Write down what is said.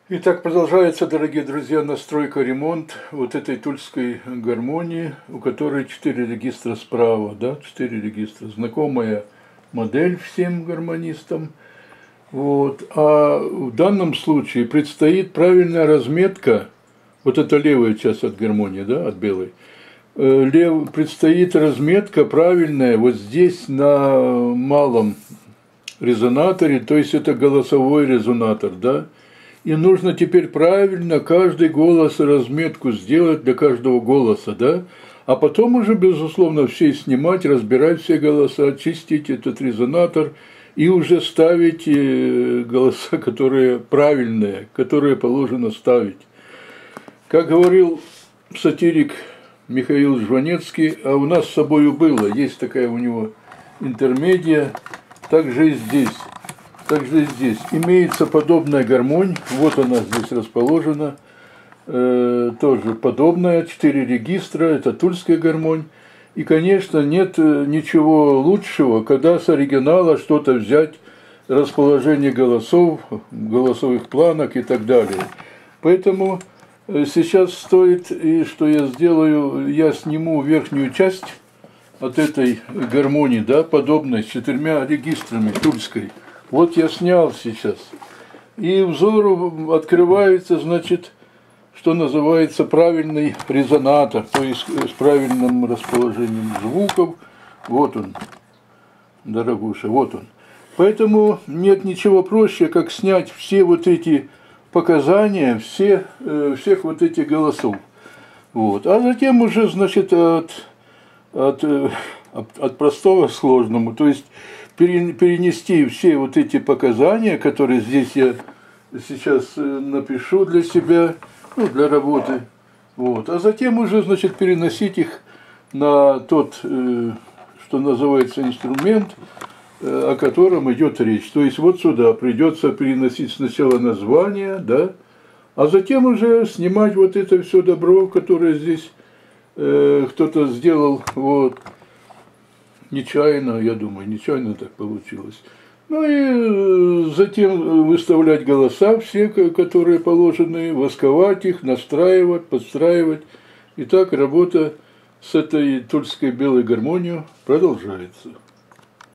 Итак, продолжается, дорогие друзья, настройка, ремонт вот этой тульской гармонии, у которой 4 регистра справа, да, 4 регистра. Знакомая модель всем гармонистам. Вот. А в данном случае предстоит правильная разметка, вот это левая часть от гармонии, да, от белой. Предстоит разметка правильная вот здесь на малом резонаторе, то есть это голосовой резонатор, да. И нужно теперь правильно каждый голос разметку сделать для каждого голоса, да? А потом уже, безусловно, все снимать, разбирать все голоса, очистить этот резонатор и уже ставить голоса, которые правильные, которые положено ставить. Как говорил сатирик Михаил Жванецкий, а у нас с собой было, есть такая у него интермедия, также и здесь. Также здесь имеется подобная гармонь, вот она здесь расположена, тоже подобная, 4 регистра, это тульская гармонь. И, конечно, нет ничего лучшего, когда с оригинала что-то взять, расположение голосов, голосовых планок и так далее. Поэтому сейчас стоит, и что я сделаю, я сниму верхнюю часть от этой гармонии, да, подобной, с 4 регистрами тульской. Вот я снял сейчас. И взору открывается, значит, что называется правильный резонатор, то есть с правильным расположением звуков. Вот он, дорогуша, вот он. Поэтому нет ничего проще, как снять все вот эти показания, всех вот этих голосов. Вот. А затем уже, значит, от простого к сложному, то есть перенести все вот эти показания, которые здесь я сейчас напишу для себя, ну, для работы, вот, а затем уже, значит, переносить их на тот, что называется, инструмент, о котором идет речь. То есть вот сюда придется переносить сначала название, да, а затем уже снимать вот это все добро, которое здесь кто-то сделал, вот. Нечаянно, я думаю, нечаянно так получилось. Ну и затем выставлять голоса все, которые положены, восковать их, настраивать, подстраивать. И так работа с этой тульской белой гармонией продолжается.